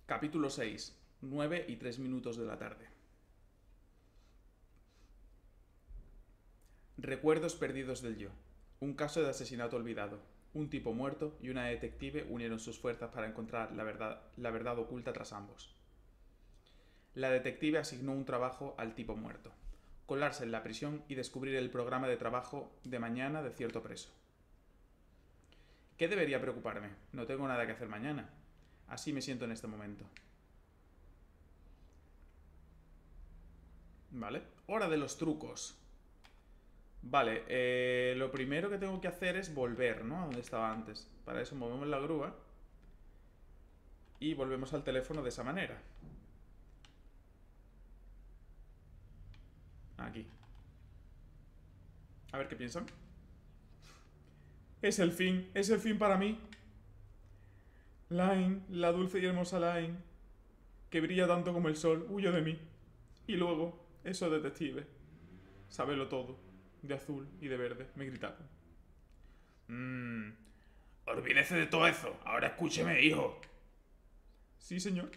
Capítulo 6. 9:03 de la tarde. Recuerdos perdidos del yo. Un caso de asesinato olvidado. Un tipo muerto y una detective unieron sus fuerzas para encontrar la verdad oculta tras ambos. La detective asignó un trabajo al tipo muerto. Colarse en la prisión y descubrir el programa de trabajo de mañana de cierto preso. ¿Qué debería preocuparme? No tengo nada que hacer mañana. Así me siento en este momento. ¿Vale? Hora de los trucos. Vale, lo primero que tengo que hacer es volver, ¿no? A donde estaba antes. Para eso movemos la grúa y volvemos al teléfono de esa manera. Aquí. A ver qué piensan. Es el fin para mí. Line, la dulce y hermosa Line, que brilla tanto como el sol, huye de mí. Y luego, esos detectives, sábelo todo, de azul y de verde, me gritaron. Mmm, olvídese de todo eso, ahora escúcheme, hijo. Sí, señor.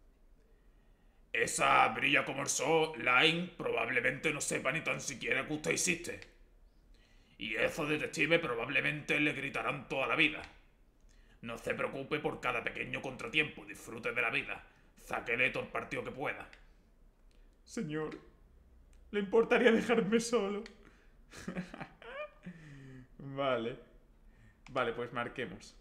Esa brilla como el sol, Line, probablemente no sepa ni tan siquiera que usted existe. Y esos detectives probablemente le gritarán toda la vida. No se preocupe por cada pequeño contratiempo, disfrute de la vida. Sáquele todo el partido que pueda. Señor, ¿le importaría dejarme solo? Vale. Vale, pues marquemos.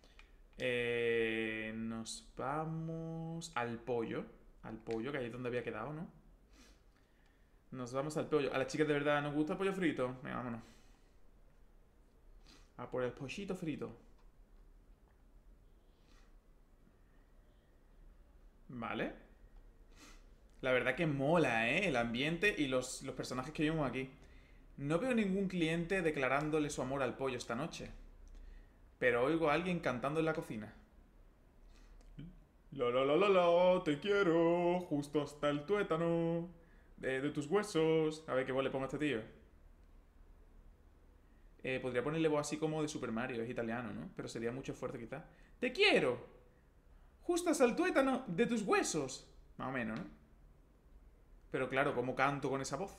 Nos vamos al pollo. Al pollo, que ahí es donde había quedado, ¿no? Nos vamos al pollo. A las chicas de verdad nos gusta el pollo frito. Venga, vámonos. A por el pollito frito. Vale. La verdad que mola, ¿eh? El ambiente y los personajes que vimos aquí. No veo ningún cliente declarándole su amor al pollo esta noche. Pero oigo a alguien cantando en la cocina. La la la la la, te quiero, justo hasta el tuétano de tus huesos. A ver qué voz le pongo a este tío. Podría ponerle voz así como de Super Mario, es italiano, ¿no? Pero sería mucho esfuerzo quizás. ¡Te quiero! Justo hasta el tuétano de tus huesos. Más o menos, ¿no? Pero claro, ¿cómo canto con esa voz?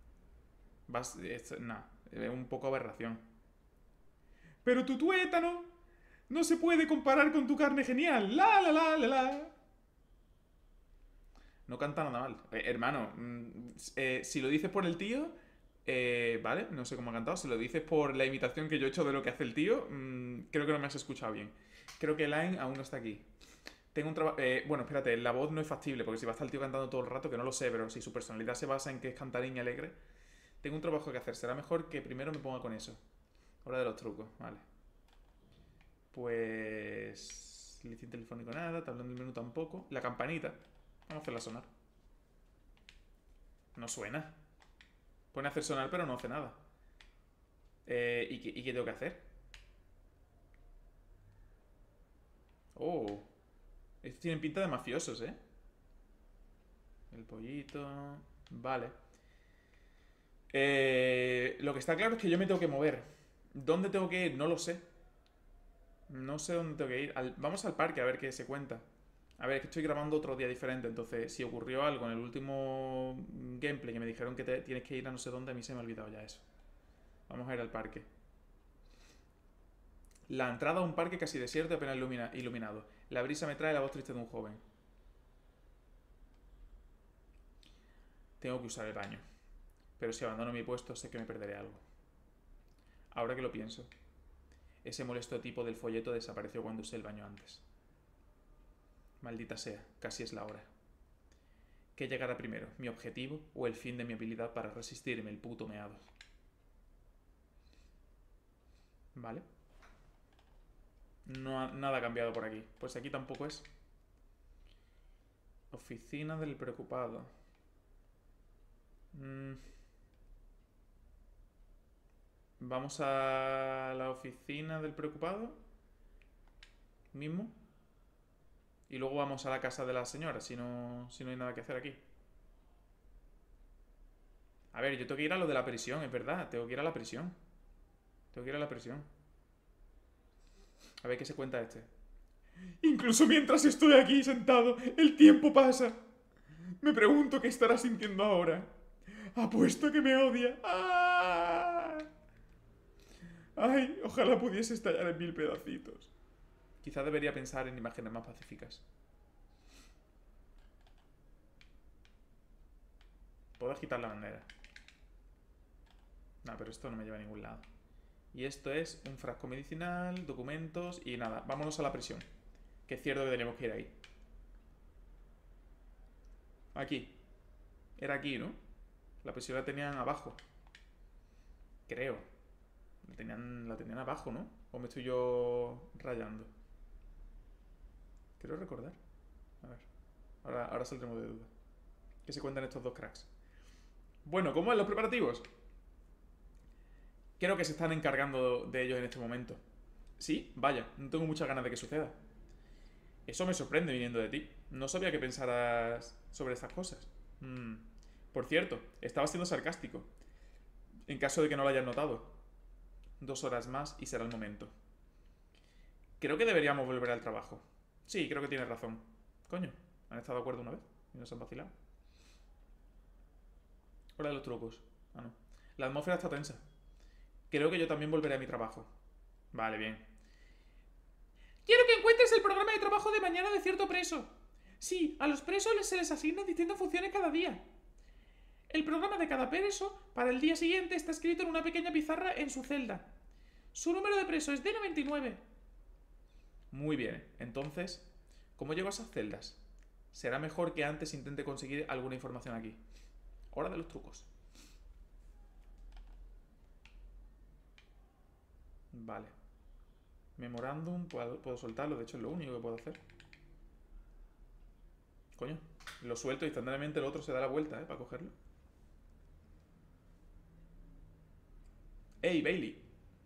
Nah, es un poco aberración. Pero tu tuétano no se puede comparar con tu carne genial. La la la la la. No canta nada mal. Hermano, si lo dices por el tío, vale, no sé cómo ha cantado. Si lo dices por la imitación que yo he hecho de lo que hace el tío, creo que no me has escuchado bien. Creo que Line aún no está aquí. Tengo un trabajo. Bueno, espérate, la voz no es factible, porque si va a estar el tío cantando todo el rato, que no lo sé, pero si su personalidad se basa en que es cantarín y alegre, tengo un trabajo que hacer. Será mejor que primero me ponga con eso. Hora de los trucos, vale. Pues. Listín telefónico nada, tablón del menú tampoco. La campanita. Vamos a hacerla sonar. No suena. Pone a hacer sonar, pero no hace nada. ¿Y qué tengo que hacer? Oh. Estos tienen pinta de mafiosos, ¿eh? El pollito. Vale. Lo que está claro es que yo me tengo que mover. ¿Dónde tengo que ir? No lo sé. No sé dónde tengo que ir. Vamos al parque a ver qué se cuenta. A ver, es que estoy grabando otro día diferente, entonces si ocurrió algo en el último gameplay que me dijeron que tienes que ir a no sé dónde, a mí se me ha olvidado ya eso. Vamos a ir al parque. La entrada a un parque casi desierto y apenas iluminado. La brisa me trae la voz triste de un joven. Tengo que usar el baño. Pero si abandono mi puesto, sé que me perderé algo. Ahora que lo pienso, ese molesto tipo del folleto desapareció cuando usé el baño antes. Maldita sea, casi es la hora. ¿Qué llegará primero, mi objetivo o el fin de mi habilidad para resistirme el puto meado? ¿Vale? No nada ha cambiado por aquí. Pues aquí tampoco es. Oficina del preocupado. Mm, Vamos a la oficina del preocupado mismo. Y luego vamos a la casa de la señora, si no hay nada que hacer aquí. A ver, yo tengo que ir a lo de la prisión, es verdad. Tengo que ir a la prisión. Tengo que ir a la prisión. A ver qué se cuenta este. Incluso mientras estoy aquí sentado, el tiempo pasa. Me pregunto qué estará sintiendo ahora. Apuesto que me odia. ¡Ah! Ay, ojalá pudiese estallar en mil pedacitos. Quizá debería pensar en imágenes más pacíficas. Puedo agitar la bandera. No, pero esto no me lleva a ningún lado. Y esto es un frasco medicinal, documentos y nada. Vámonos a la prisión. Que es cierto que tenemos que ir ahí. Aquí. Era aquí, ¿no? La prisión la tenían abajo. Creo. La tenían abajo, ¿no? ¿O me estoy yo rayando? Quiero recordar. A ver. Ahora saldremos de duda. ¿Qué se cuentan estos dos cracks? Bueno, ¿cómo van los preparativos? Creo que se están encargando de ellos en este momento. Sí, vaya, no tengo muchas ganas de que suceda. Eso me sorprende viniendo de ti. No sabía que pensaras sobre estas cosas. Por cierto, estaba siendo sarcástico. En caso de que no lo hayas notado. 2 horas más y será el momento. Creo que deberíamos volver al trabajo. Sí, creo que tienes razón. Coño, ¿han estado de acuerdo una vez? Y nos han vacilado. Hora de los trucos. Ah, no. La atmósfera está tensa. Creo que yo también volveré a mi trabajo. Vale, bien. Quiero que encuentres el programa de trabajo de mañana de cierto preso. Sí, a los presos se les asignan distintas funciones cada día. El programa de cada preso para el día siguiente está escrito en una pequeña pizarra en su celda. Su número de preso es D99. Muy bien, entonces, ¿cómo llego a esas celdas? Será mejor que antes intente conseguir alguna información aquí. Hora de los trucos. Vale. Memorándum, puedo soltarlo, de hecho es lo único que puedo hacer. Coño, lo suelto y instantáneamente el otro se da la vuelta, para cogerlo. ¡Ey, Bailey!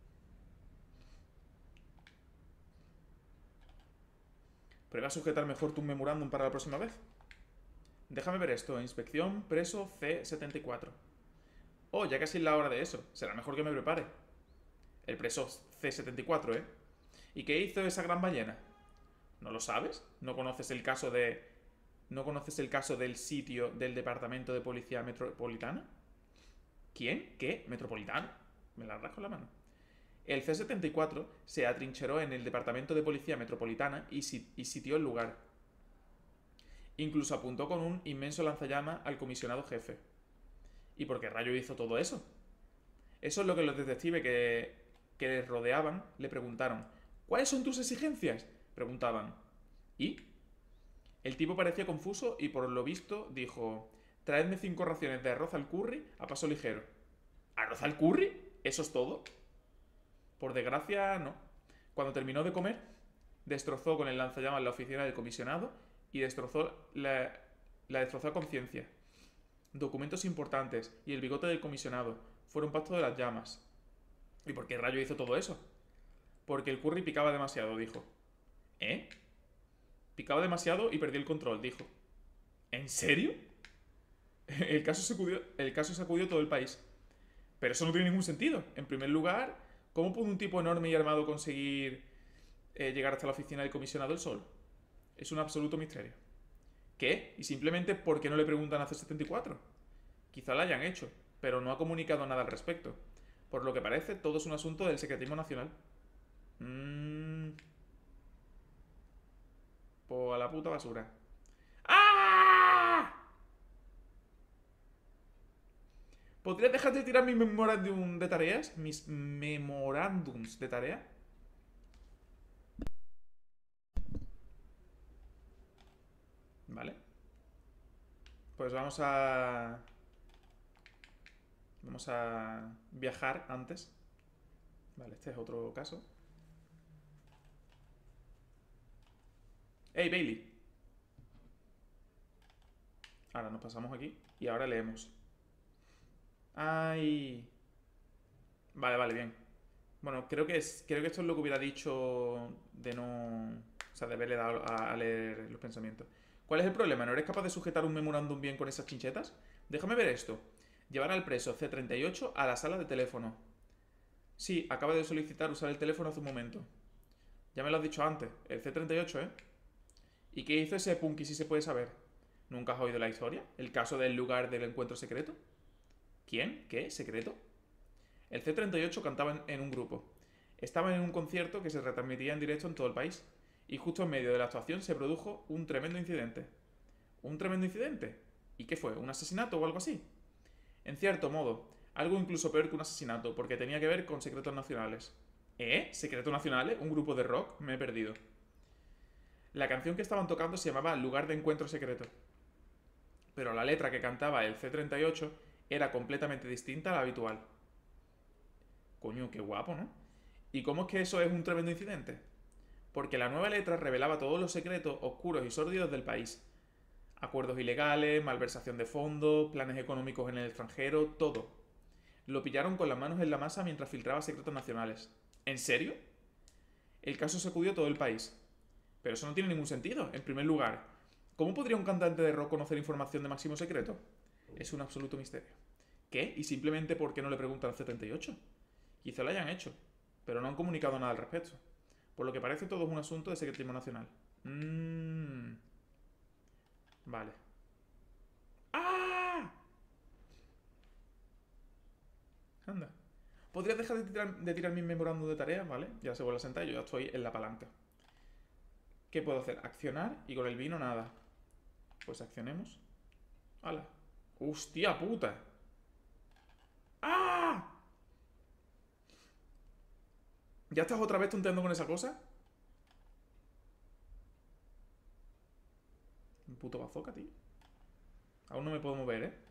Prueba a sujetar mejor tu memorándum para la próxima vez. Déjame ver esto. Inspección preso C74. Oh, ya casi es la hora de eso. Será mejor que me prepare. El preso C74, ¿eh? ¿Y qué hizo esa gran ballena? ¿No lo sabes? ¿No conoces el caso de... ¿No conoces el caso del sitio del Departamento de Policía Metropolitana? ¿Quién? ¿Qué? ¿Metropolitano? Me la rasco la mano. El C-74 se atrincheró en el Departamento de Policía Metropolitana y sitió el lugar. Incluso apuntó con un inmenso lanzallamas al comisionado jefe. ¿Y por qué rayo hizo todo eso? Eso es lo que los detectives que les rodeaban le preguntaron. ¿Cuáles son tus exigencias? Preguntaban. ¿Y? El tipo parecía confuso y por lo visto dijo: traedme 5 raciones de arroz al curry a paso ligero. ¿Arroz al curry? ¿Eso es todo? Por desgracia, no. Cuando terminó de comer, destrozó con el lanzallamas la oficina del comisionado y la destrozó a conciencia. Documentos importantes y el bigote del comisionado fueron pasto de las llamas. ¿Y por qué rayo hizo todo eso? Porque el curry picaba demasiado, dijo. ¿Eh? Picaba demasiado y perdí el control, dijo. ¿En serio? El caso sacudió todo el país. Pero eso no tiene ningún sentido. En primer lugar, ¿cómo pudo un tipo enorme y armado conseguir llegar hasta la oficina del comisionado él solo? Es un absoluto misterio. ¿Qué? ¿Y simplemente por qué no le preguntan a C-74? Quizá lo hayan hecho, pero no ha comunicado nada al respecto. Por lo que parece, todo es un asunto del secretismo nacional. Pues a la puta basura. ¡Ah! ¿Podrías dejar de tirar mis memorándum de tareas? Mis memorándums de tarea. Vale. Pues vamos a... Vamos a viajar antes. Vale, este es otro caso. ¡Hey, Bailey! Ahora nos pasamos aquí y ahora leemos. ¡Ay! Vale, vale, bien. Bueno, creo que esto es lo que hubiera dicho de no... O sea, de haberle dado a leer los pensamientos. ¿Cuál es el problema? ¿No eres capaz de sujetar un memorándum bien con esas chinchetas? Déjame ver esto. Llevar al preso C-38 a la sala de teléfono. Sí, acaba de solicitar usar el teléfono hace un momento. Ya me lo has dicho antes, el C-38, ¿eh? ¿Y qué hizo ese Punky si se puede saber? ¿Nunca has oído la historia? ¿El caso del lugar del encuentro secreto? ¿Quién? ¿Qué? ¿Secreto? El C-38 cantaba en un grupo. Estaban en un concierto que se retransmitía en directo en todo el país. Y justo en medio de la actuación se produjo un tremendo incidente. ¿Un tremendo incidente? ¿Y qué fue? ¿Un asesinato o algo así? En cierto modo, algo incluso peor que un asesinato, porque tenía que ver con secretos nacionales. ¿Eh? ¿Secretos nacionales? ¿Un grupo de rock? Me he perdido. La canción que estaban tocando se llamaba Lugar de Encuentro Secreto, pero la letra que cantaba el C-38 era completamente distinta a la habitual. Coño, qué guapo, ¿no? ¿Y cómo es que eso es un tremendo incidente? Porque la nueva letra revelaba todos los secretos oscuros y sórdidos del país. Acuerdos ilegales, malversación de fondos, planes económicos en el extranjero, todo. Lo pillaron con las manos en la masa mientras filtraba secretos nacionales. ¿En serio? El caso sacudió todo el país. Pero eso no tiene ningún sentido. En primer lugar, ¿cómo podría un cantante de rock conocer información de máximo secreto? Es un absoluto misterio. ¿Qué? ¿Y simplemente por qué no le preguntan al 78? Quizá lo hayan hecho, pero no han comunicado nada al respecto. Por lo que parece todo es un asunto de secretismo nacional. Vale. ¡Ah! Anda. ¿Podrías dejar de tirar mis memorándum de tareas, ¿vale? Ya se vuelve a sentar y yo ya estoy en la palanca. ¿Qué puedo hacer? Accionar y con el vino nada. Pues accionemos. ¡Hala! ¡Hostia puta! ¡Ah! ¿Ya estás otra vez tonteando con esa cosa? Un puto bazooka, tío. Aún no me puedo mover, ¿eh?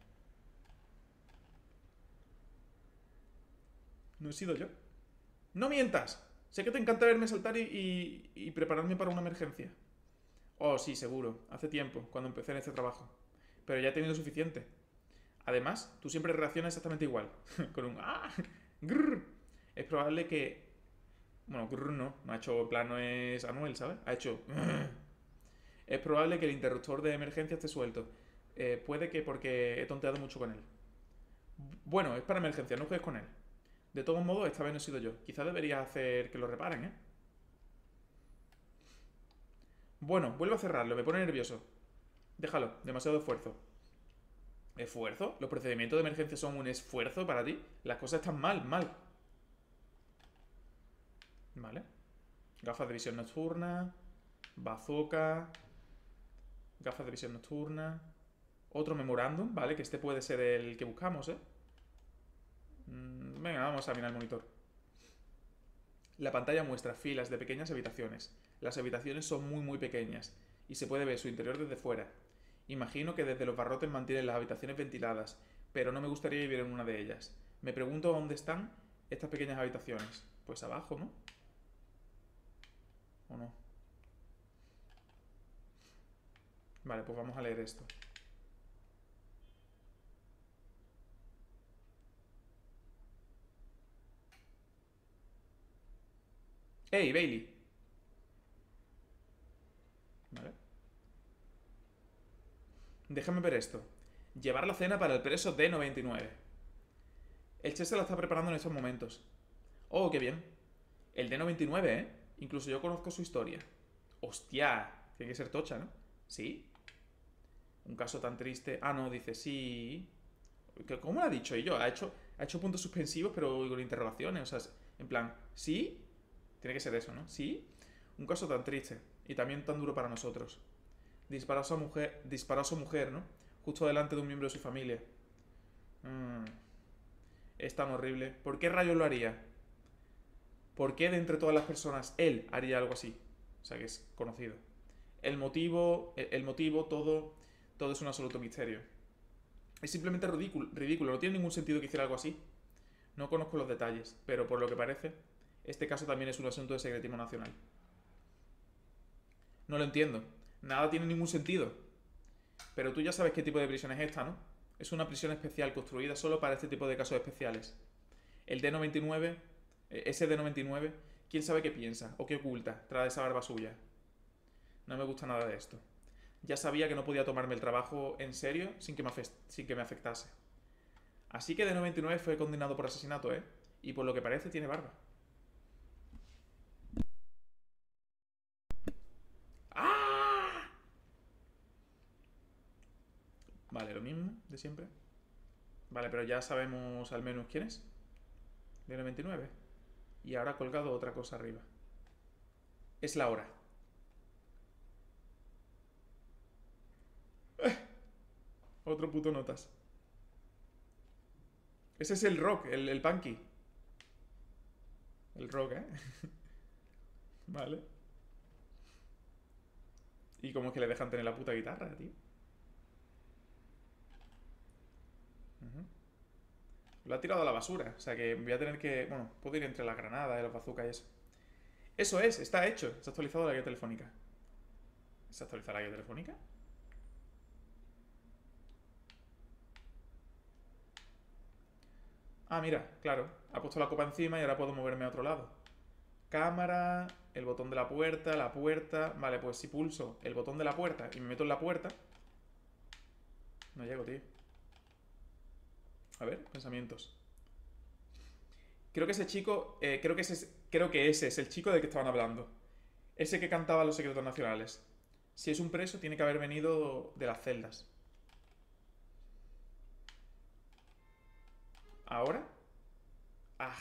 No he sido yo. ¡No mientas! Sé que te encanta verme saltar y prepararme para una emergencia. Oh, sí, seguro. Hace tiempo, cuando empecé en este trabajo. Pero ya he tenido suficiente. Además, tú siempre reaccionas exactamente igual. Con un ¡ah! ¡Grrr! Es probable que... Bueno, grrr no ha hecho plano es Anuel, ¿sabes? Ha hecho... Es probable que el interruptor de emergencia esté suelto. Puede que porque he tonteado mucho con él. Bueno, es para emergencia, no juegues con él. De todos modos, esta vez no he sido yo. Quizás deberías hacer que lo reparen, ¿eh? Bueno, vuelvo a cerrarlo, me pone nervioso. Déjalo, demasiado esfuerzo. ¿Esfuerzo? ¿Los procedimientos de emergencia son un esfuerzo para ti? Las cosas están mal, mal. Vale. Gafas de visión nocturna. Bazooka. Gafas de visión nocturna. Otro memorándum, ¿vale? Que este puede ser el que buscamos, ¿eh? Venga, vamos a mirar el monitor. La pantalla muestra filas de pequeñas habitaciones. Las habitaciones son muy pequeñas y se puede ver su interior desde fuera. Imagino que desde los barrotes mantienen las habitaciones ventiladas, pero no me gustaría vivir en una de ellas. Me pregunto dónde están estas pequeñas habitaciones. Pues abajo, ¿no? ¿O no? Vale, pues vamos a leer esto. ¡Hey, Bailey! Vale. Déjame ver esto. Llevar la cena para el preso D99. El chef se la está preparando en estos momentos. Oh, qué bien. El D99, ¿eh? Incluso yo conozco su historia. ¡Hostia! Tiene que ser tocha, ¿no? ¿Sí? Un caso tan triste. Ah, no, dice sí. ¿Cómo lo ha dicho? Y yo, ha hecho puntos suspensivos, pero con interrogaciones. O sea, en plan, ¿sí? Tiene que ser eso, ¿no? ¿Sí? Un caso tan triste y también tan duro para nosotros. Disparó a su mujer, ¿no? Justo delante de un miembro de su familia. Mm, es tan horrible. ¿Por qué rayos lo haría? ¿Por qué de entre todas las personas él haría algo así? O sea, que es conocido. El motivo, todo es un absoluto misterio. Es simplemente ridículo, no tiene ningún sentido que hiciera algo así. No conozco los detalles, pero por lo que parece, este caso también es un asunto de secretismo nacional. No lo entiendo. Nada tiene ningún sentido. Pero tú ya sabes qué tipo de prisión es esta, ¿no? Es una prisión especial construida solo para este tipo de casos especiales. El D99, ese D99, quién sabe qué piensa o qué oculta tras esa barba suya. No me gusta nada de esto. Ya sabía que no podía tomarme el trabajo en serio sin que me afectase. Así que D99 fue condenado por asesinato, ¿eh? Y por lo que parece tiene barba. Vale, lo mismo de siempre. Vale, pero ya sabemos al menos quién es. De 99. Y ahora ha colgado otra cosa arriba. Es la hora. Otro puto notas. Ese es el rock, el punky. El rock, ¿eh? Vale. ¿Y cómo es que le dejan tener la puta guitarra, tío? Ujú. Lo ha tirado a la basura. O sea que voy a tener que... Bueno, puedo ir entre la granada y los bazookas y eso. Eso es, está hecho. Se ha actualizado la guía telefónica. ¿Se ha actualizado la guía telefónica? Ah, mira, claro. Ha puesto la copa encima y ahora puedo moverme a otro lado. Cámara, el botón de la puerta, la puerta. Vale, pues si pulso el botón de la puerta y me meto en la puerta... No llego, tío. A ver, pensamientos. Creo que ese chico... creo que ese es el chico del que estaban hablando. Ese que cantaba Los Secretos Nacionales. Si es un preso, tiene que haber venido de las celdas. ¿Ahora? Ah.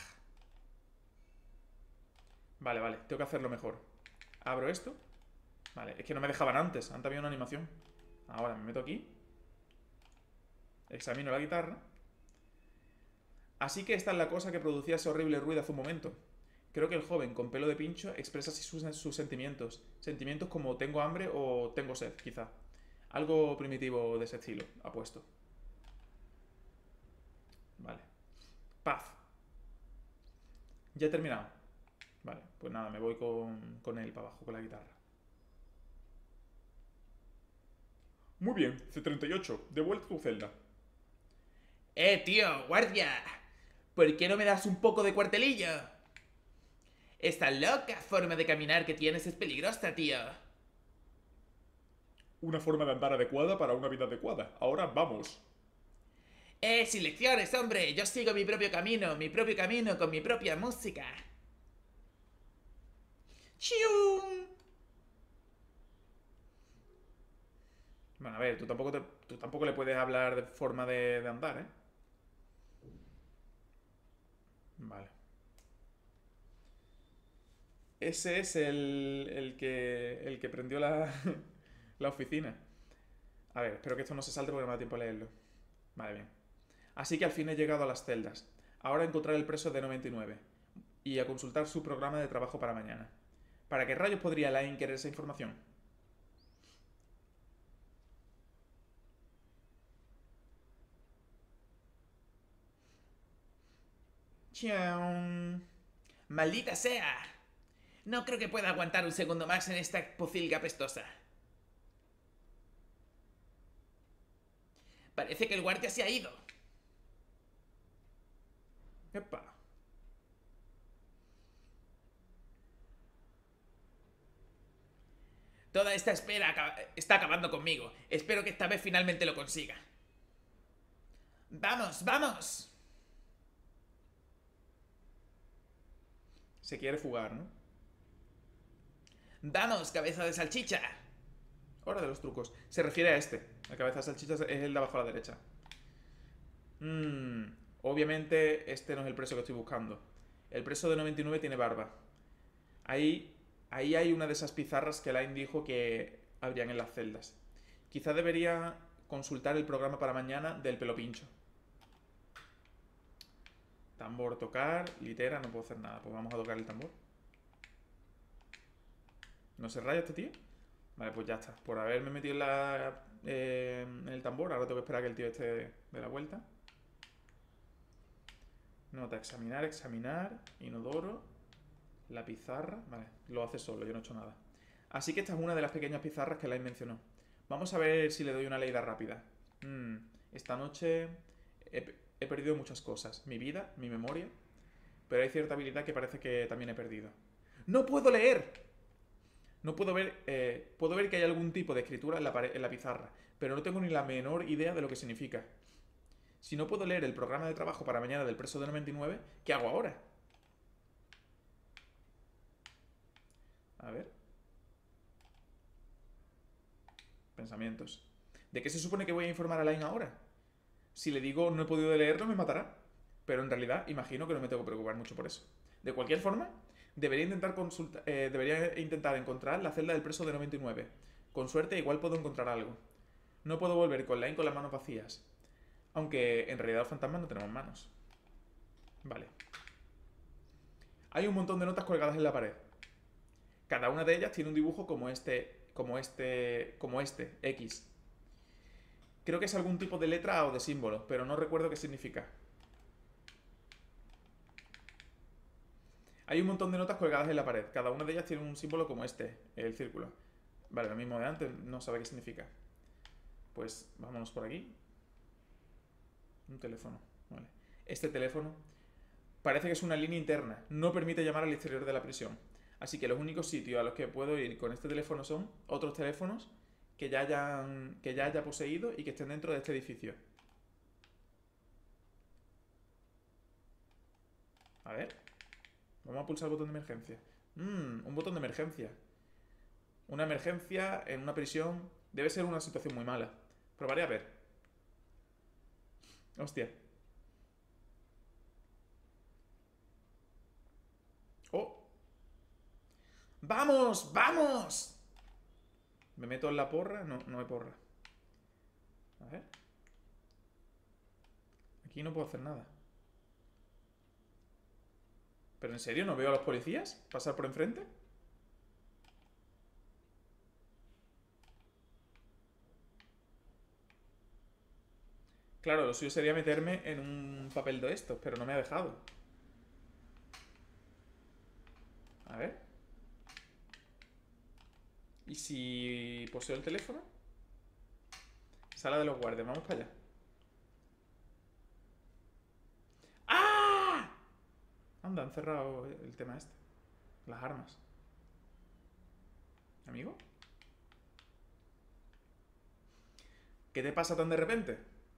Vale, vale. Tengo que hacerlo mejor. Abro esto. Vale, es que no me dejaban antes. Antes había una animación. Ahora me meto aquí. Examino la guitarra. Así que esta es la cosa que producía ese horrible ruido hace un momento. Creo que el joven con pelo de pincho expresa así sus sentimientos. Sentimientos como tengo hambre o tengo sed, quizá. Algo primitivo de ese estilo, apuesto. Vale. Paz. Ya he terminado. Vale, pues nada, me voy con él para abajo, con la guitarra. Muy bien, C38, de vuelta a tu celda. Tío, guardia. ¿Por qué no me das un poco de cuartelillo? Esta loca forma de caminar que tienes es peligrosa, tío. Una forma de andar adecuada para una vida adecuada. Ahora vamos. Sin lecciones, hombre. Yo sigo mi propio camino con mi propia música. ¡Chium! Bueno, a ver, tú tampoco le puedes hablar de forma de andar, ¿eh? Vale. Ese es el que prendió la oficina. A ver, espero que esto no se salte porque no me da tiempo a leerlo. Vale, bien. Así que al fin he llegado a las celdas. Ahora a encontrar el preso de 99 y a consultar su programa de trabajo para mañana. ¿Para qué rayos podría Lain querer esa información? Chiao. ¡Maldita sea! No creo que pueda aguantar un segundo más en esta pocilga apestosa. Parece que el guardia se ha ido. Epa. Toda esta espera está acabando conmigo. Espero que esta vez finalmente lo consiga. ¡Vamos, vamos! Se quiere fugar, ¿no? ¡Vamos, cabeza de salchicha! Hora de los trucos. Se refiere a este. La cabeza de salchicha es el de abajo a la derecha. Mmm. Obviamente este no es el preso que estoy buscando. El preso de 99 tiene barba. Ahí, ahí hay una de esas pizarras que Lain dijo que habrían en las celdas. Quizá debería consultar el programa para mañana del pelo pincho. Tambor, tocar, litera, no puedo hacer nada. Pues vamos a tocar el tambor. ¿No se raya este tío? Vale, pues ya está. Por haberme metido en el tambor, ahora tengo que esperar a que el tío esté de la vuelta. Nota, examinar, examinar. Inodoro. La pizarra. Vale, lo hace solo, yo no he hecho nada. Así que esta es una de las pequeñas pizarras que Lain mencionó. Vamos a ver si le doy una leída rápida. Esta noche he perdido muchas cosas. Mi vida, mi memoria. Pero hay cierta habilidad que parece que también he perdido. ¡No puedo leer! No puedo ver... puedo ver que hay algún tipo de escritura en la pizarra. Pero no tengo ni la menor idea de lo que significa. Si no puedo leer el programa de trabajo para mañana del preso de 99, ¿qué hago ahora? A ver. Pensamientos. ¿De qué se supone que voy a informar a Line ahora? Si le digo no he podido leerlo, me matará. Pero en realidad imagino que no me tengo que preocupar mucho por eso. De cualquier forma, debería intentar encontrar la celda del preso de 99. Con suerte igual puedo encontrar algo. No puedo volver con Line con las manos vacías. Aunque en realidad los fantasmas no tenemos manos. Vale. Hay un montón de notas colgadas en la pared. Cada una de ellas tiene un dibujo como este, X. Creo que es algún tipo de letra o de símbolo, pero no recuerdo qué significa. Hay un montón de notas colgadas en la pared. Cada una de ellas tiene un símbolo como este, el círculo. Vale, lo mismo de antes, no sabe qué significa. Pues vámonos por aquí. Un teléfono, vale. Este teléfono parece que es una línea interna. No permite llamar al exterior de la prisión. Así que los únicos sitios a los que puedo ir con este teléfono son otros teléfonos que ya haya poseído y que estén dentro de este edificio. A ver. Vamos a pulsar el botón de emergencia. Un botón de emergencia. Una emergencia en una prisión debe ser una situación muy mala. Probaré a ver. Hostia. ¡Oh! ¡Vamos! ¡Vamos! ¿Me meto en la porra? No, no hay porra. A ver. Aquí no puedo hacer nada. ¿Pero en serio no veo a los policías pasar por enfrente? Claro, lo suyo sería meterme en un papel de estos, pero no me ha dejado. A ver. ¿Y si poseo el teléfono? Sala de los guardias, vamos para allá. ¡Ah! Anda, han cerrado el tema este. Las armas. ¿Amigo? ¿Qué te pasa tan de repente?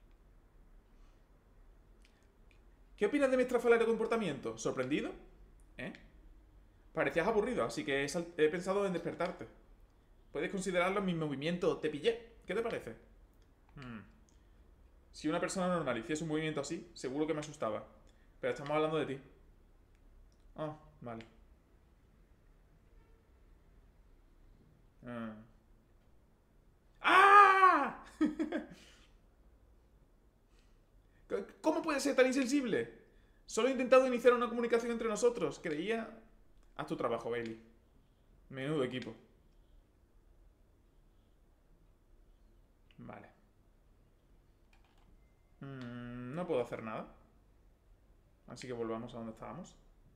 ¿Qué opinas de mi estrafalario comportamiento? ¿Sorprendido? ¿Eh? Parecías aburrido, así que he pensado en despertarte. Puedes considerarlo mi movimiento te pillé. ¿Qué te parece? Si una persona normal hiciese un movimiento así, seguro que me asustaba. Pero estamos hablando de ti. Ah, vale. Ah. ¡Ah! ¿Cómo puede ser tan insensible? Solo he intentado iniciar una comunicación entre nosotros. Creía... Haz tu trabajo, Bailey. Menudo equipo. Vale. No puedo hacer nada. Así que volvamos a donde estábamos.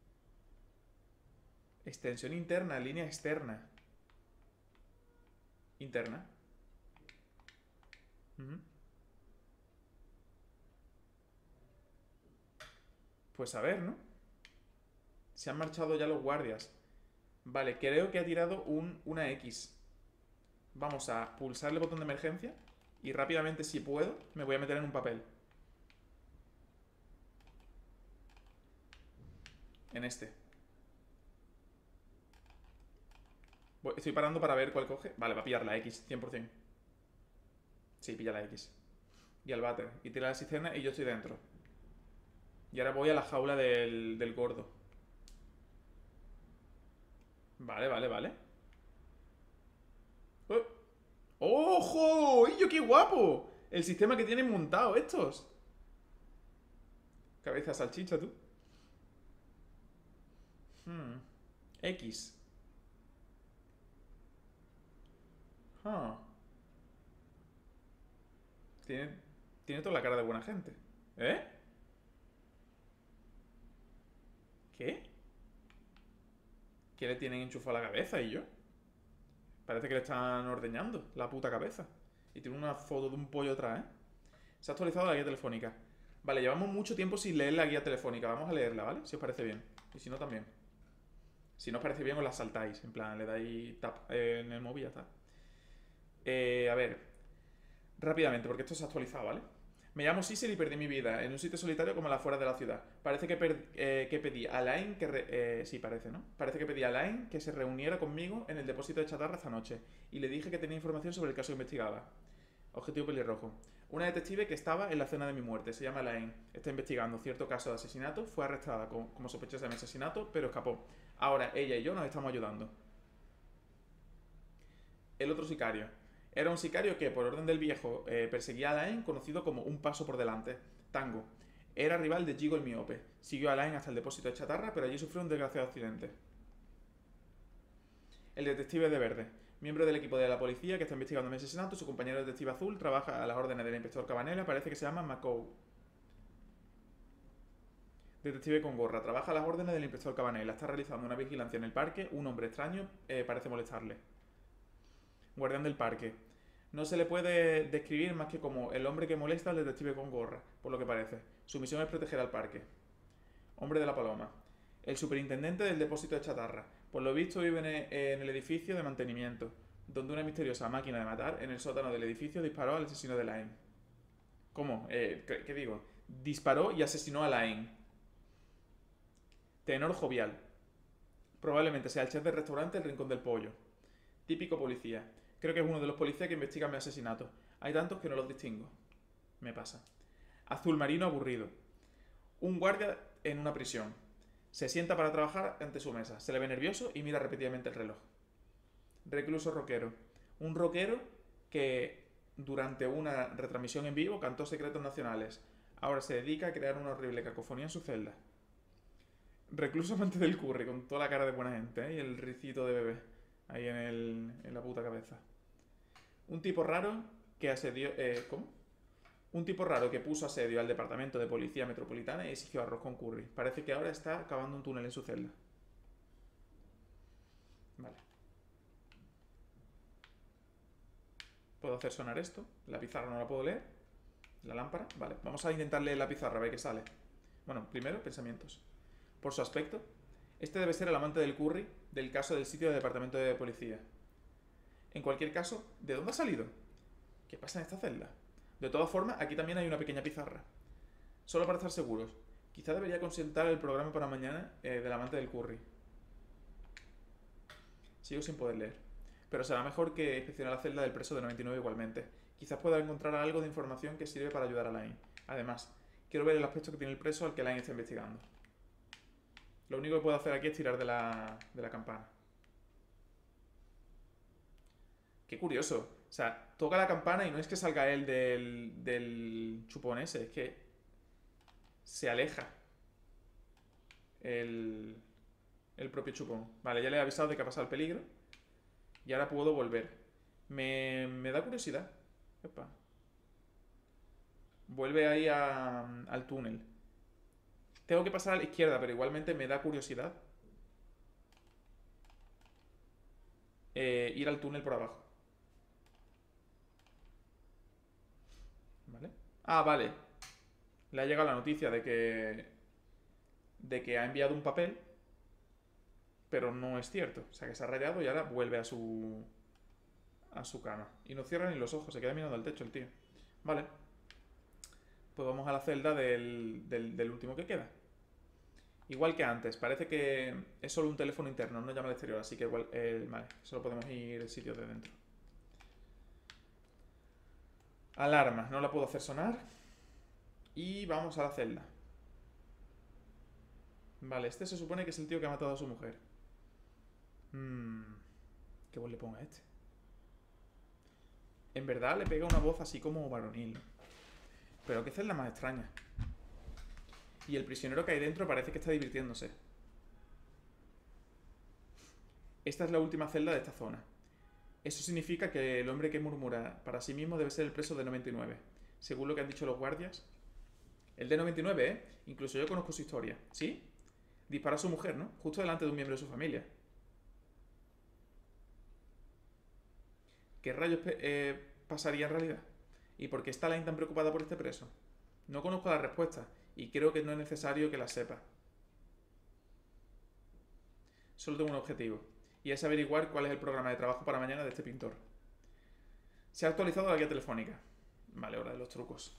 Extensión interna, línea externa. Interna. Pues a ver, ¿no? Se han marchado ya los guardias. Vale, creo que ha tirado una X. Vamos a pulsar el botón de emergencia. Y rápidamente, si puedo, me voy a meter en un papel. En este. Estoy parando para ver cuál coge. Vale, va a pillar la X, 100%. Sí, pilla la X. Y al váter. Y tira la cisterna y yo estoy dentro. Y ahora voy a la jaula del gordo. Vale, vale, vale. ¡Ojo! ¡Y yo qué guapo! El sistema que tienen montado estos. Cabeza salchicha, tú. X. Tiene toda la cara de buena gente. ¿Eh? ¿Qué? ¿Qué le tienen enchufado a la cabeza y yo? Parece que le están ordeñando la puta cabeza. Y tiene una foto de un pollo atrás, ¿eh? Se ha actualizado la guía telefónica. Vale, llevamos mucho tiempo sin leer la guía telefónica. Vamos a leerla, ¿vale? Si os parece bien. Y si no, también. Si no os parece bien, os la saltáis. En plan, le dais tap en el móvil y ya está. A ver. Rápidamente, porque esto se ha actualizado, ¿vale? Me llamo Cecil y perdí mi vida en un sitio solitario como a las afueras de la ciudad. Parece que pedí a Line sí, parece, ¿no? Parece que pedí a Line que se reuniera conmigo en el depósito de chatarra esta noche. Y le dije que tenía información sobre el caso que investigaba. Objetivo pelirrojo. Una detective que estaba en la escena de mi muerte, se llama Elaine. Está investigando cierto caso de asesinato, fue arrestada como sospechosa de mi asesinato, pero escapó. Ahora ella y yo nos estamos ayudando. El otro sicario. Era un sicario que, por orden del viejo, perseguía a Elaine, conocido como un paso por delante. Tango. Era rival de Gigo el miope. Siguió a Elaine hasta el depósito de chatarra, pero allí sufrió un desgraciado accidente. El detective de verde. Miembro del equipo de la policía que está investigando mi asesinato, su compañero detective azul trabaja a las órdenes del inspector Cabanela, parece que se llama McCoy. Detective con gorra, trabaja a las órdenes del inspector Cabanela, está realizando una vigilancia en el parque, un hombre extraño parece molestarle. Guardián del parque. No se le puede describir más que como el hombre que molesta al detective con gorra, por lo que parece. Su misión es proteger al parque. Hombre de la paloma. El superintendente del depósito de chatarra. Por lo visto vive en el edificio de mantenimiento, donde una misteriosa máquina de matar en el sótano del edificio disparó al asesino de Elaine. ¿Cómo? ¿Qué digo? Disparó y asesinó a Elaine. Tenor jovial. Probablemente sea el chef del restaurante El Rincón del Pollo. Típico policía. Creo que es uno de los policías que investigan mi asesinato. Hay tantos que no los distingo. Me pasa. Azul marino aburrido. Un guardia en una prisión. Se sienta para trabajar ante su mesa. Se le ve nervioso y mira repetidamente el reloj. Recluso rockero. Un rockero que durante una retransmisión en vivo cantó secretos nacionales. Ahora se dedica a crear una horrible cacofonía en su celda. Recluso amante del curry, con toda la cara de buena gente, ¿eh? Y el ricito de bebé ahí en la puta cabeza. Un tipo raro que asedió... ¿Cómo? Un tipo raro que puso asedio al departamento de policía metropolitana y exigió arroz con curry. Parece que ahora está cavando un túnel en su celda. Vale. Puedo hacer sonar esto. La pizarra no la puedo leer. La lámpara. Vale. Vamos a intentar leer la pizarra a ver qué sale. Bueno, primero, pensamientos. Por su aspecto, este debe ser el amante del curry del caso del sitio del departamento de policía. En cualquier caso, ¿de dónde ha salido? ¿Qué pasa en esta celda? De todas formas, aquí también hay una pequeña pizarra. Solo para estar seguros. Quizá debería consultar el programa para mañana del amante del curry. Sigo sin poder leer. Pero será mejor que inspeccione la celda del preso de 99 igualmente. Quizás pueda encontrar algo de información que sirve para ayudar a Elaine. Además, quiero ver el aspecto que tiene el preso al que Elaine está investigando. Lo único que puedo hacer aquí es tirar de la campana. Qué curioso. O sea, toca la campana y no es que salga él del chupón ese, es que se aleja el, el propio chupón. Vale, ya le he avisado de que ha pasado el peligro. Y ahora puedo volver. Me da curiosidad. Epa. Vuelve ahí al túnel. Tengo que pasar a la izquierda, pero igualmente me da curiosidad ir al túnel por abajo. ¿Vale? Ah, vale. Le ha llegado la noticia de que ha enviado un papel, pero no es cierto. O sea, que se ha rayado y ahora vuelve a su cama. Y no cierra ni los ojos, se queda mirando al techo el tío. Vale. Pues vamos a la celda del último que queda. Igual que antes, parece que es solo un teléfono interno, no llama al exterior, así que igual, vale, solo podemos ir al sitio de dentro. Alarma, no la puedo hacer sonar. Y vamos a la celda. Vale, este se supone que es el tío que ha matado a su mujer. ¿Qué voz le pongo a este? En verdad le pega una voz así como varonil, ¿no? Pero qué celda más extraña. Y el prisionero que hay dentro parece que está divirtiéndose. Esta es la última celda de esta zona. Eso significa que el hombre que murmura para sí mismo debe ser el preso de 99. Según lo que han dicho los guardias. El de 99, ¿eh? Incluso yo conozco su historia. ¿Sí? Disparó a su mujer, ¿no? Justo delante de un miembro de su familia. ¿Qué rayos pasaría en realidad? ¿Y por qué está Elaine tan preocupada por este preso? No conozco la respuesta y creo que no es necesario que la sepa. Solo tengo un objetivo, y es averiguar cuál es el programa de trabajo para mañana de este pintor. Se ha actualizado la guía telefónica. Vale, hora de los trucos.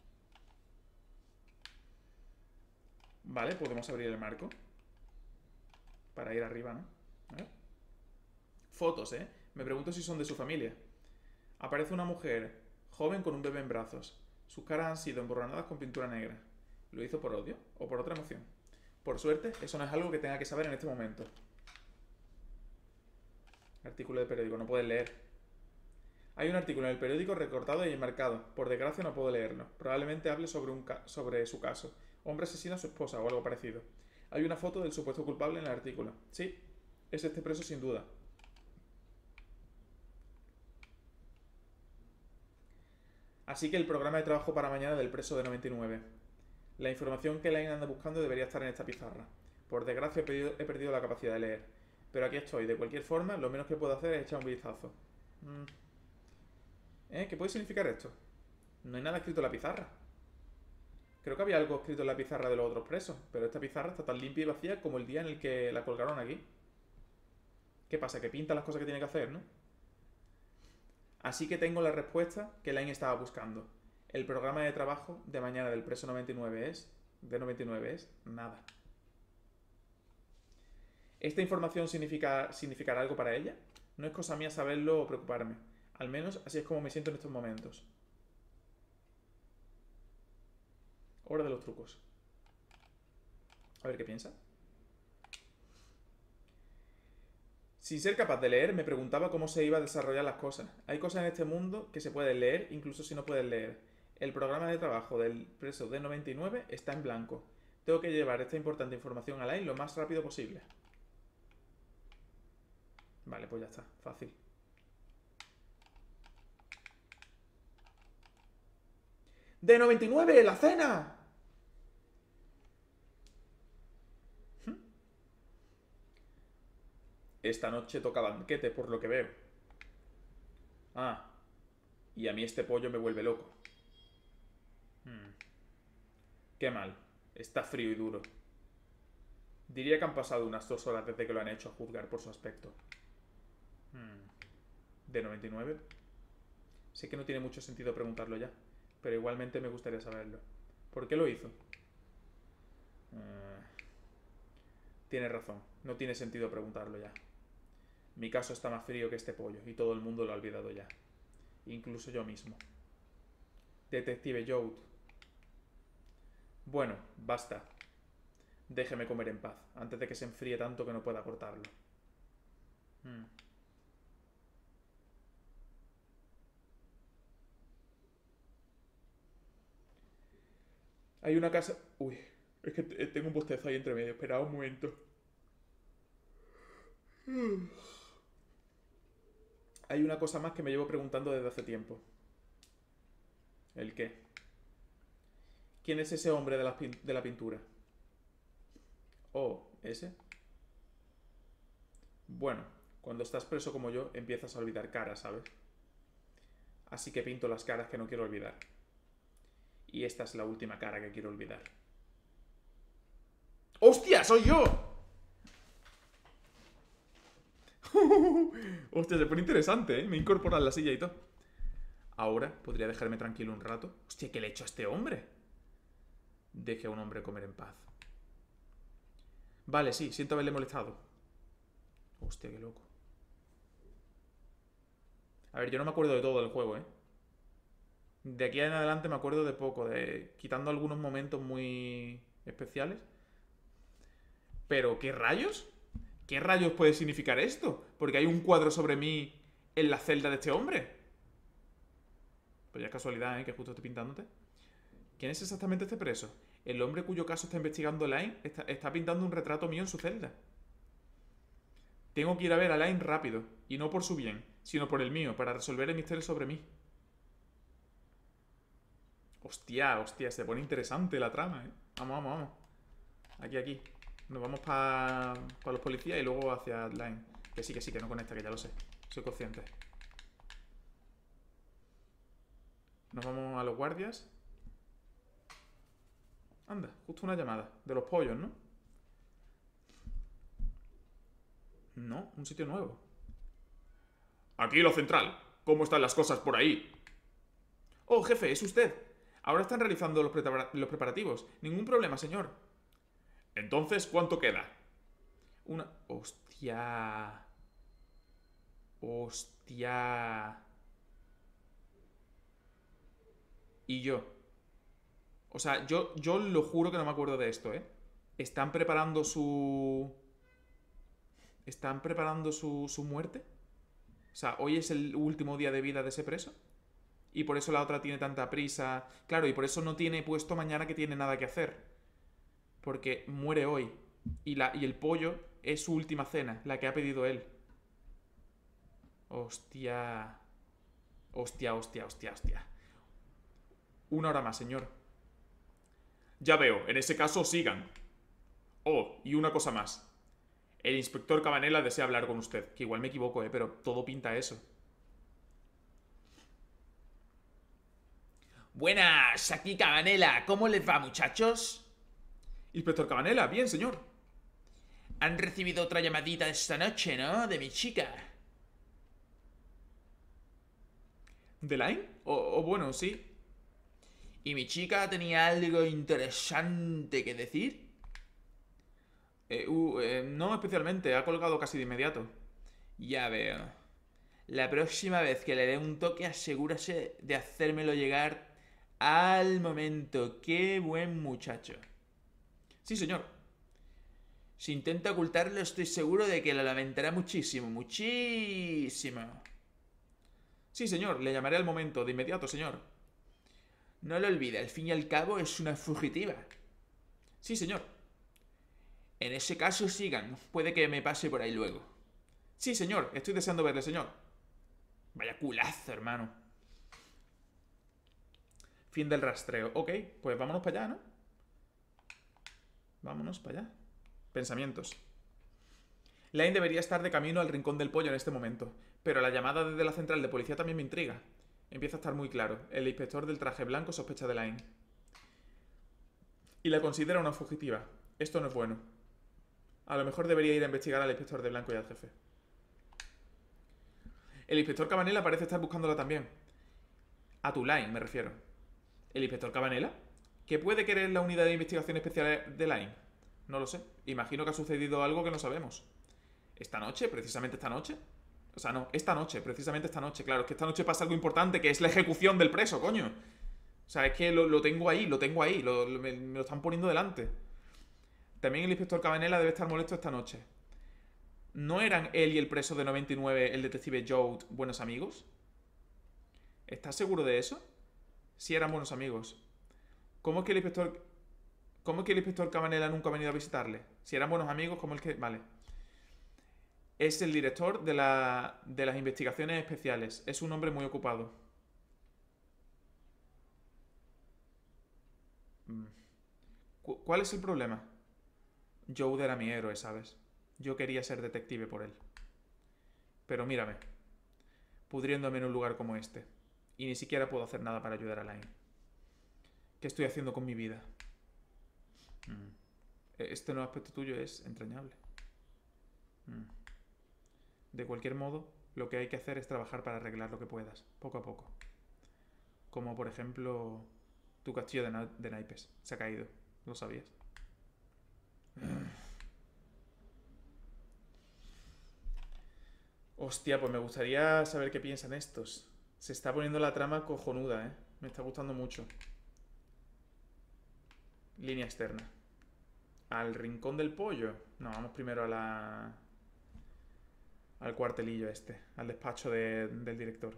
Vale, podemos abrir el marco. Para ir arriba, ¿no? A ver. Fotos, ¿eh? Me pregunto si son de su familia. Aparece una mujer joven con un bebé en brazos. Sus caras han sido emborronadas con pintura negra. ¿Lo hizo por odio o por otra emoción? Por suerte, eso no es algo que tenga que saber en este momento. Artículo de periódico, no puedes leer. Hay un artículo en el periódico recortado y enmarcado. Por desgracia no puedo leerlo. Probablemente hable sobre su caso. Hombre asesina a su esposa o algo parecido. Hay una foto del supuesto culpable en el artículo. Sí, es este preso sin duda. Así que el programa de trabajo para mañana del preso de 99. La información que Elaine anda buscando debería estar en esta pizarra. Por desgracia he perdido la capacidad de leer. Pero aquí estoy. De cualquier forma, lo menos que puedo hacer es echar un vistazo. ¿Qué puede significar esto? No hay nada escrito en la pizarra. Creo que había algo escrito en la pizarra de los otros presos, pero esta pizarra está tan limpia y vacía como el día en el que la colgaron aquí. ¿Qué pasa? Que pinta las cosas que tiene que hacer, ¿no? Así que tengo la respuesta que Elaine estaba buscando. El programa de trabajo de mañana del preso 99 es nada. ¿Esta información significará algo para ella? No es cosa mía saberlo o preocuparme. Al menos así es como me siento en estos momentos. Hora de los trucos. A ver qué piensa. Sin ser capaz de leer, me preguntaba cómo se iba a desarrollar las cosas. Hay cosas en este mundo que se pueden leer, incluso si no puedes leer. El programa de trabajo del preso D99 está en blanco. Tengo que llevar esta importante información a Elaine lo más rápido posible. Vale, pues ya está. Fácil. ¡D99! ¡La cena! Esta noche toca banquete, por lo que veo. Ah, y a mí este pollo me vuelve loco. Qué mal. Está frío y duro. Diría que han pasado unas 2 horas desde que lo han hecho a juzgar por su aspecto. ¿De 99? Sé que no tiene mucho sentido preguntarlo ya, pero igualmente me gustaría saberlo. ¿Por qué lo hizo? Tiene razón, no tiene sentido preguntarlo ya. Mi caso está más frío que este pollo y todo el mundo lo ha olvidado ya. Incluso yo mismo. Detective Joud. Bueno, basta. Déjeme comer en paz, antes de que se enfríe tanto que no pueda cortarlo. Hay una casa... Uy, es que tengo un bostezo ahí entre medio. Espera un momento. Hay una cosa más que me llevo preguntando desde hace tiempo. ¿El qué? ¿Quién es ese hombre de la pintura? Oh, ¿ese? Bueno, cuando estás preso como yo, empiezas a olvidar caras, ¿sabes? Así que pinto las caras que no quiero olvidar. Y esta es la última cara que quiero olvidar. ¡Hostia, soy yo! Hostia, se pone interesante, ¿eh? Me incorpora en la silla y todo. Ahora podría dejarme tranquilo un rato. Hostia, ¿qué le he hecho a este hombre? Deje a un hombre comer en paz. Vale, sí, siento haberle molestado. Hostia, qué loco. A ver, yo no me acuerdo de todo del juego, ¿eh? De aquí en adelante me acuerdo de poco, quitando algunos momentos muy especiales. Pero, ¿qué rayos? ¿Qué rayos puede significar esto? Porque hay un cuadro sobre mí en la celda de este hombre. Pues ya es casualidad, ¿eh? Que justo estoy pintándote. ¿Quién es exactamente este preso? El hombre cuyo caso está investigando Elaine está pintando un retrato mío en su celda. Tengo que ir a ver a Elaine rápido. Y no por su bien, sino por el mío, para resolver el misterio sobre mí. Hostia, hostia, se pone interesante la trama, ¿eh? Vamos, vamos, vamos. Aquí. Nos vamos para los policías y luego hacia Elaine. Que sí, que no conecta, que ya lo sé. Soy consciente. Nos vamos a los guardias. Anda, justo una llamada. De los pollos, ¿no? No, un sitio nuevo. Aquí lo central. ¿Cómo están las cosas por ahí? Oh, jefe, es usted. Ahora están realizando los preparativos. Ningún problema, señor. Entonces, ¿cuánto queda? Una... Hostia. Hostia. Y yo. O sea, yo lo juro que no me acuerdo de esto, ¿eh? ¿Están preparando su... ¿Están preparando su muerte? O sea, hoy es el último día de vida de ese preso. Y por eso la otra tiene tanta prisa. Claro, y por eso no tiene puesto mañana que tiene nada que hacer. Porque muere hoy. Y el pollo es su última cena, la que ha pedido él. Hostia. Hostia, hostia, hostia, hostia. Una hora más, señor. Ya veo, en ese caso sigan. Oh, y una cosa más. El inspector Cabanela desea hablar con usted. Que igual me equivoco, pero todo pinta eso. Buenas, aquí Cabanela. ¿Cómo les va, muchachos? Inspector Cabanela, bien, señor. Han recibido otra llamadita esta noche, ¿no? De mi chica. ¿De Line? O bueno, sí. ¿Y mi chica tenía algo interesante que decir? No especialmente, ha colgado casi de inmediato. Ya veo. La próxima vez que le dé un toque, asegúrase de hacérmelo llegar al momento. ¡Qué buen muchacho! Sí, señor. Si intenta ocultarlo, estoy seguro de que lo lamentará muchísimo, muchísimo. Sí, señor, le llamaré al momento, de inmediato, señor. No lo olvide, al fin y al cabo es una fugitiva. Sí, señor. En ese caso sigan, puede que me pase por ahí luego. Sí, señor, estoy deseando verle, señor. Vaya culazo, hermano. Fin del rastreo. Ok, pues vámonos para allá, ¿no? Vámonos para allá. Pensamientos. Lane debería estar de camino al Rincón del Pollo en este momento, pero la llamada desde la central de policía también me intriga. Empieza a estar muy claro. El inspector del traje blanco sospecha de Lane. Y la considera una fugitiva. Esto no es bueno. A lo mejor debería ir a investigar al inspector de blanco y al jefe. El inspector Cabanela parece estar buscándola también. A tu Line, me refiero. ¿El inspector Cabanela? ¿Qué puede querer la unidad de investigación especial de Line? No lo sé. Imagino que ha sucedido algo que no sabemos. ¿Esta noche? ¿Precisamente esta noche? O sea, no, esta noche, precisamente esta noche. Claro, es que esta noche pasa algo importante, que es la ejecución del preso, coño. O sea, es que lo tengo ahí, me lo están poniendo delante. También el inspector Cabanela debe estar molesto esta noche. ¿No eran él y el preso de 99, el detective Joe, buenos amigos? ¿Estás seguro de eso? Sí, eran buenos amigos. ¿Cómo es que el inspector Cabanela nunca ha venido a visitarle? Si eran buenos amigos, ¿cómo es que...? Vale. Es el director de las investigaciones especiales. Es un hombre muy ocupado. ¿Cuál es el problema? Joe era mi héroe, ¿sabes? Yo quería ser detective por él. Pero mírame, pudriéndome en un lugar como este. Y ni siquiera puedo hacer nada para ayudar a Line. ¿Qué estoy haciendo con mi vida? Este nuevo aspecto tuyo es entrañable. De cualquier modo, lo que hay que hacer es trabajar para arreglar lo que puedas, poco a poco. Como por ejemplo, tu castillo de naipes. Se ha caído. ¿Lo sabías? Hostia, pues me gustaría saber qué piensan estos. Se está poniendo la trama cojonuda, ¿eh? Me está gustando mucho. Línea externa. ¿Al rincón del pollo? No, vamos primero al cuartelillo este. Al despacho del director.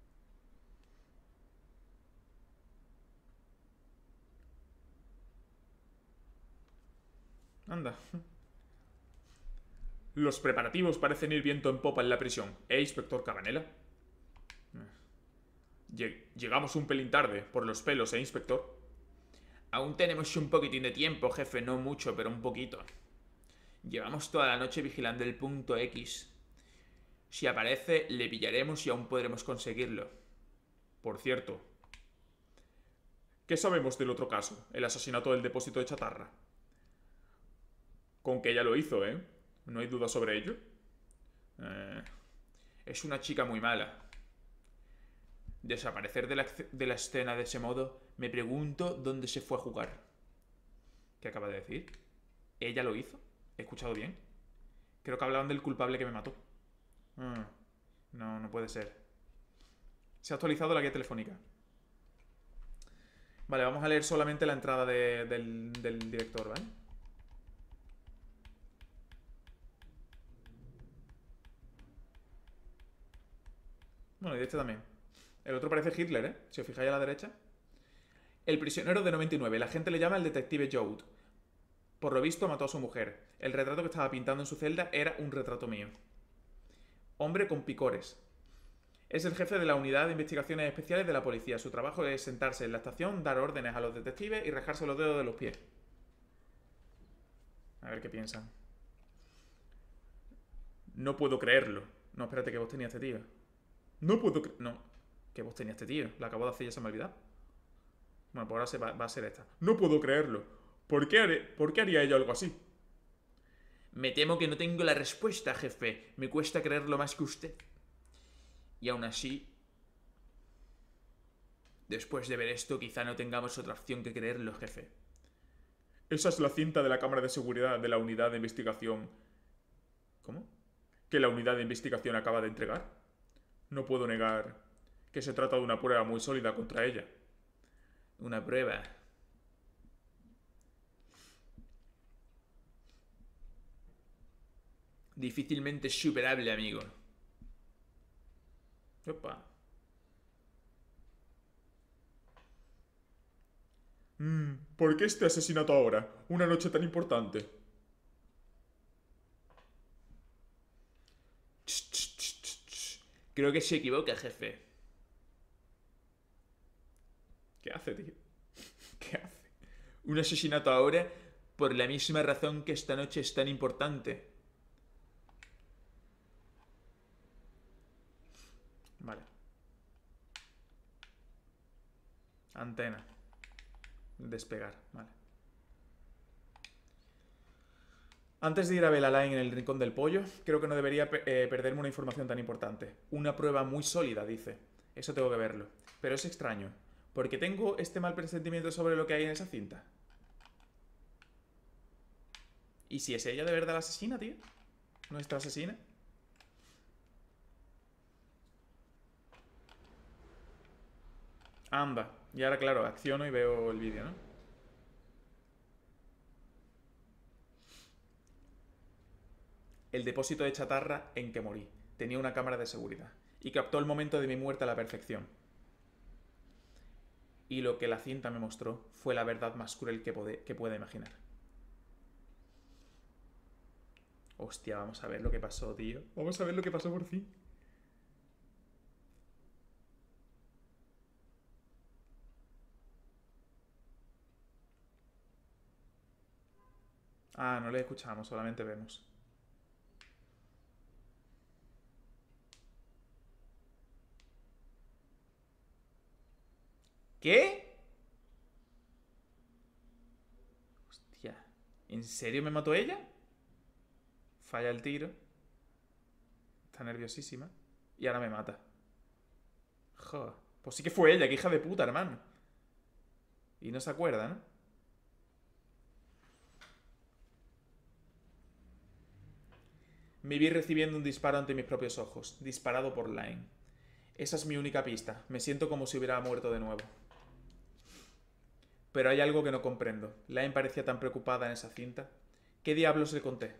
Anda. Los preparativos parecen ir viento en popa en la prisión. Inspector Cabanela? Llegamos un pelín tarde, por los pelos, inspector? Aún tenemos un poquitín de tiempo, jefe, no mucho, pero un poquito. Llevamos toda la noche vigilando el punto X. Si aparece, le pillaremos y aún podremos conseguirlo. Por cierto, ¿qué sabemos del otro caso? El asesinato del depósito de chatarra. Con que ella lo hizo, ¿eh? ¿No hay duda sobre ello? Es una chica muy mala. Desaparecer de la escena de ese modo, me pregunto dónde se fue a jugar. ¿Qué acaba de decir? ¿Ella lo hizo? ¿He escuchado bien? Creo que hablaban del culpable que me mató. No, no puede ser. Se ha actualizado la guía telefónica. Vale, vamos a leer solamente la entrada del director, ¿vale? Bueno, y de este también. El otro parece Hitler, ¿eh? Si os fijáis a la derecha. El prisionero de 99. La gente le llama el detective Joud. Por lo visto mató a su mujer. El retrato que estaba pintando en su celda era un retrato mío. Hombre con picores. Es el jefe de la unidad de investigaciones especiales de la policía. Su trabajo es sentarse en la estación, dar órdenes a los detectives y rajarse los dedos de los pies. A ver qué piensan. No puedo creerlo. No, espérate, ¿qué voz tenía este tío? No puedo creer... No. ¿Qué voz tenía este tío? La acabo de hacer y ya se me ha olvidado. Bueno, pues ahora va a ser esta. No puedo creerlo. ¿Por qué haría ella algo así? Me temo que no tengo la respuesta, jefe. Me cuesta creerlo más que usted. Y aún así, después de ver esto, quizá no tengamos otra opción que creerlo, jefe. Esa es la cinta de la cámara de seguridad de la unidad de investigación. ¿Cómo? ¿Que la unidad de investigación acaba de entregar? No puedo negar que se trata de una prueba muy sólida contra ella. Una prueba. Difícilmente superable, amigo. Opa. ¿Por qué este asesinato ahora? Una noche tan importante. Creo que se equivoca, jefe. ¿Qué hace, tío? ¿Qué hace? Un asesinato ahora por la misma razón que esta noche es tan importante. Vale. Antena. Despegar, vale. Antes de ir a ver a Line en el rincón del pollo, creo que no debería perderme una información tan importante. Una prueba muy sólida, dice. Eso tengo que verlo. Pero es extraño. Porque tengo este mal presentimiento sobre lo que hay en esa cinta. ¿Y si es ella de verdad la asesina, tío? ¿Nuestra asesina? Anda. Y ahora, claro, acciono y veo el vídeo, ¿no? El depósito de chatarra en que morí. Tenía una cámara de seguridad. Y captó el momento de mi muerte a la perfección. Y lo que la cinta me mostró fue la verdad más cruel que pueda imaginar. Hostia, vamos a ver lo que pasó, tío. Vamos a ver lo que pasó por fin. Ah, no le escuchamos, solamente vemos. ¿Qué? Hostia. ¿En serio me mató ella? Falla el tiro. Está nerviosísima. Y ahora me mata. Joder. Pues sí que fue ella, que hija de puta, hermano. Y no se acuerda, ¿no? Me vi recibiendo un disparo ante mis propios ojos, disparado por Line. Esa es mi única pista. Me siento como si hubiera muerto de nuevo. Pero hay algo que no comprendo. Line parecía tan preocupada en esa cinta. ¿Qué diablos le conté?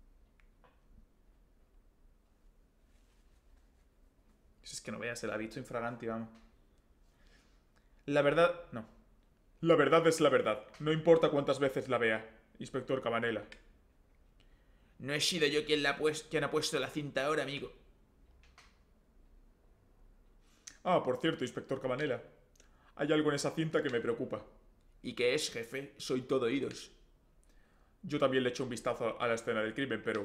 Si es que no veas, se la ha visto infraganti, vamos. La verdad... No. La verdad es la verdad. No importa cuántas veces la vea, Inspector Cabanela. No he sido yo quien ha puesto la cinta ahora, amigo. Ah, por cierto, Inspector Cabanela. Hay algo en esa cinta que me preocupa. ¿Y qué es, jefe? Soy todo oídos. Yo también le eché un vistazo a la escena del crimen, pero...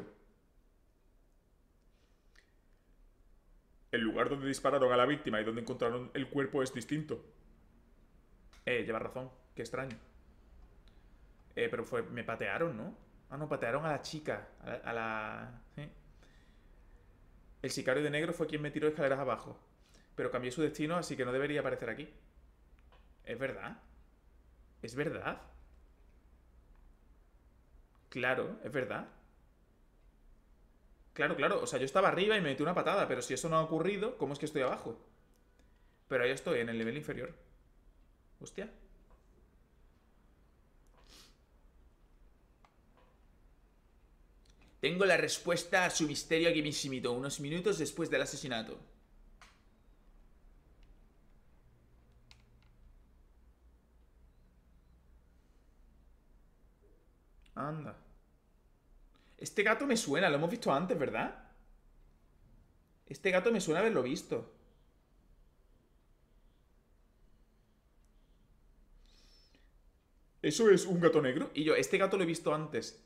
el lugar donde dispararon a la víctima y donde encontraron el cuerpo es distinto. Lleva razón. Qué extraño. Pero fue... me patearon, ¿no? Ah, no, patearon a la chica. ¿Sí? El sicario de negro fue quien me tiró escaleras abajo. Pero cambié su destino, así que no debería aparecer aquí. ¿Es verdad? ¿Es verdad? Claro, es verdad. Claro, claro. O sea, yo estaba arriba y me metí una patada, pero si eso no ha ocurrido, ¿cómo es que estoy abajo? Pero ahí estoy, en el nivel inferior. Hostia. Tengo la respuesta a su misterio aquí mismito, unos minutos después del asesinato. Anda. Este gato me suena, lo hemos visto antes, ¿verdad? Este gato me suena haberlo visto. ¿Eso es un gato negro? Y yo, este gato lo he visto antes.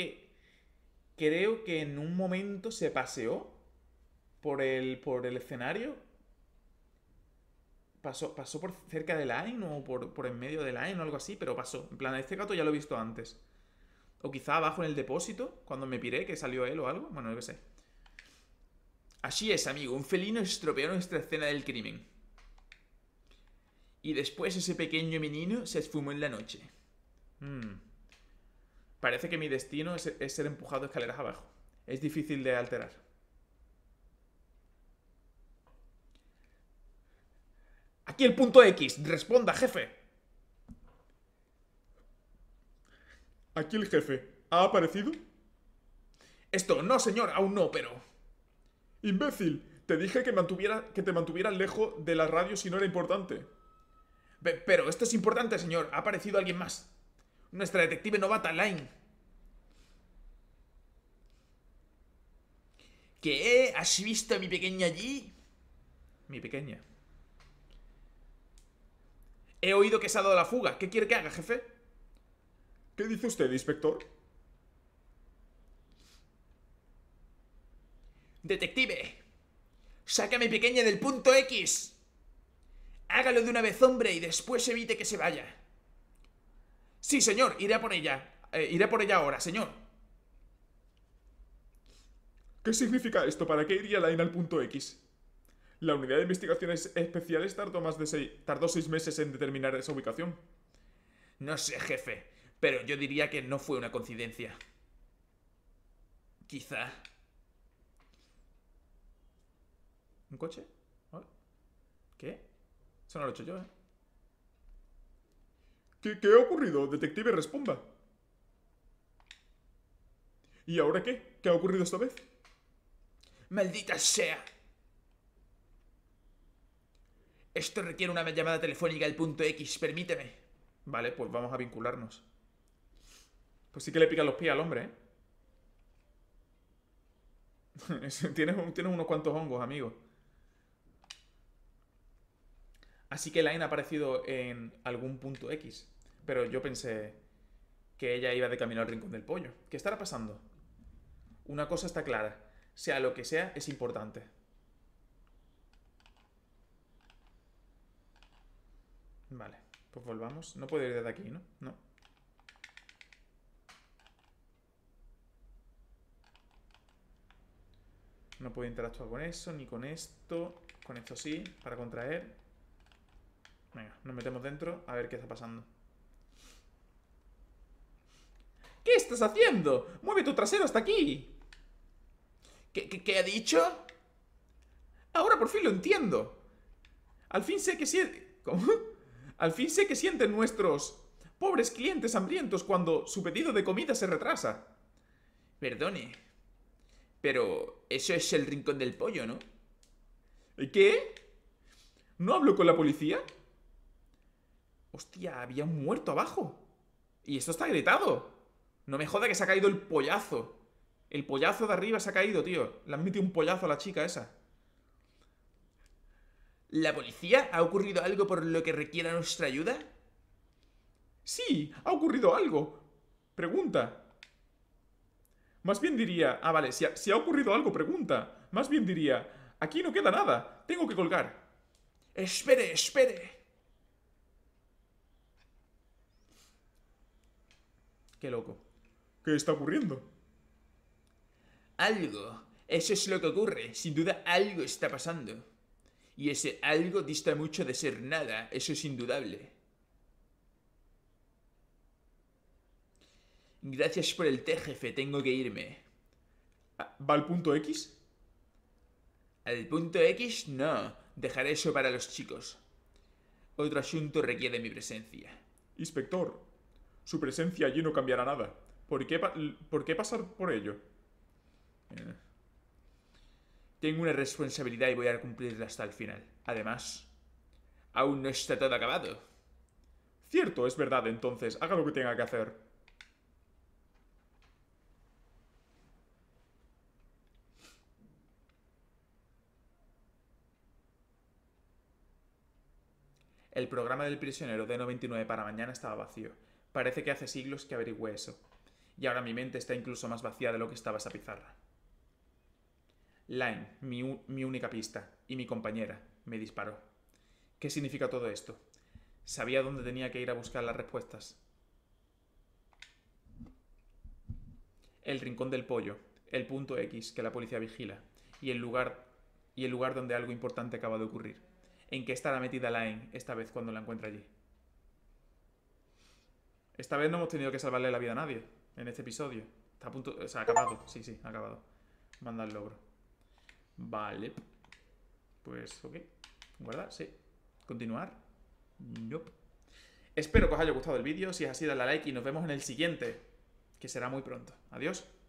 Creo que en un momento se paseó por el escenario. Pasó por cerca de Line o por en medio de Line o algo así, pero pasó. En plan, este gato ya lo he visto antes. O quizá abajo en el depósito, cuando me piré, que salió él o algo. Bueno, no qué sé. Así es, amigo. Un felino estropeó nuestra escena del crimen. Y después ese pequeño menino se esfumó en la noche. Parece que mi destino es ser empujado escaleras abajo. Es difícil de alterar. Aquí el punto X. Responda, jefe. Aquí el jefe. ¿Ha aparecido? Esto, no, señor, aún no, pero... ¡Imbécil! Te dije que te mantuvieras lejos de la radio si no era importante. Pero esto es importante, señor. Ha aparecido alguien más. Nuestra detective novata, Line. ¿Qué? ¿Has visto a mi pequeña allí? Mi pequeña. He oído que se ha dado la fuga. ¿Qué quiere que haga, jefe? ¿Qué dice usted, inspector? Detective, saca a mi pequeña del punto X. Hágalo de una vez, hombre, y después evite que se vaya. Sí, señor, iré a por ella. Iré por ella ahora, señor. ¿Qué significa esto? ¿Para qué iría Line al punto X? La unidad de investigaciones especiales tardó 6 meses en determinar esa ubicación. No sé, jefe, pero yo diría que no fue una coincidencia. Quizá. ¿Un coche? ¿Qué? Eso no lo he hecho yo, ¿eh? ¿Qué ha ocurrido? Detective, responda. ¿Y ahora qué? ¿Qué ha ocurrido esta vez? ¡Maldita sea! Esto requiere una llamada telefónica al punto X, permíteme. Vale, pues vamos a vincularnos. Pues sí que le pican los pies al hombre, ¿eh? Tienes unos cuantos hongos, amigo. Así que Line ha aparecido en algún punto X. Pero yo pensé que ella iba de camino al Rincón del Pollo. ¿Qué estará pasando? Una cosa está clara. Sea lo que sea, es importante. Vale, pues volvamos. No puedo ir desde aquí, ¿no? No. No puedo interactuar con eso, ni con esto. Con esto sí, para contraer. Venga, nos metemos dentro a ver qué está pasando. ¿Qué estás haciendo? ¡Mueve tu trasero hasta aquí! ¿Qué ha dicho? Ahora por fin lo entiendo. Al fin sé que ¿Cómo? Al fin sé que sienten nuestros pobres clientes hambrientos cuando su pedido de comida se retrasa. Perdone, pero eso es el Rincón del Pollo, ¿no? ¿Qué? ¿No hablo con la policía? Hostia, había un muerto abajo. Y esto está gritado. No me joda que se ha caído el pollazo. El pollazo de arriba se ha caído, tío. Le han metido un pollazo a la chica esa. ¿La policía? ¿Ha ocurrido algo por lo que requiera nuestra ayuda? Sí, ha ocurrido algo. Pregunta. Más bien diría... Ah, vale, si ha ocurrido algo, pregunta. Más bien diría... Aquí no queda nada. Tengo que colgar. Espere, espere. Qué loco. ¿Qué está ocurriendo? Algo. Eso es lo que ocurre. Sin duda algo está pasando. Y ese algo dista mucho de ser nada. Eso es indudable. Gracias por el té, jefe. Tengo que irme. ¿Va al punto X? ¿Al punto X? No. Dejaré eso para los chicos. Otro asunto requiere mi presencia. Inspector, su presencia allí no cambiará nada. ¿Por qué pasar por ello? Tengo una responsabilidad y voy a cumplirla hasta el final. Además, aún no está todo acabado. Cierto, es verdad, entonces, haga lo que tenga que hacer. El programa del prisionero D99 para mañana estaba vacío. Parece que hace siglos que averigüé eso. Y ahora mi mente está incluso más vacía de lo que estaba esa pizarra. Line, mi única pista, y mi compañera, me disparó. ¿Qué significa todo esto? Sabía dónde tenía que ir a buscar las respuestas. El rincón del pollo, el punto X que la policía vigila, y el lugar donde algo importante acaba de ocurrir. ¿En qué estará metida Line esta vez cuando la encuentre allí? Esta vez no hemos tenido que salvarle la vida a nadie en este episodio. Está a punto... O sea, ha acabado. Sí, ha acabado. Manda el logro. Vale. Pues, ok. Guardar, sí. Continuar. Nope. Espero que os haya gustado el vídeo. Si es así, dale a like y nos vemos en el siguiente, que será muy pronto. Adiós.